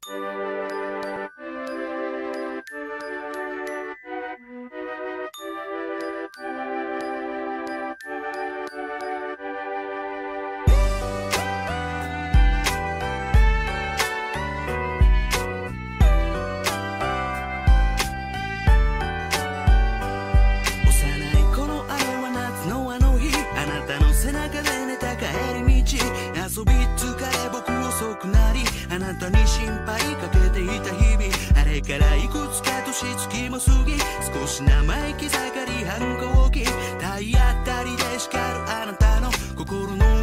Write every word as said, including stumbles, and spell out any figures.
遊び疲れ僕遅くなりあなたに心配かけていた日々あれからいくつか年月も過ぎ少し生意気盛り反抗期体当たりで叱るあなたの心の